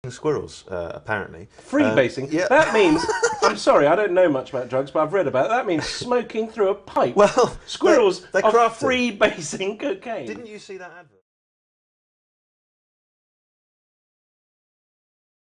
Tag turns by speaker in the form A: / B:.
A: squirrels, apparently.
B: Freebasing?
A: Yeah.
B: That means, I'm sorry, I don't know much about drugs, but I've read about it. That means smoking through a pipe.
A: Well,
B: Squirrels
A: they're
B: are
A: crafty.
B: freebasing cocaine.
A: Didn't you see that advert?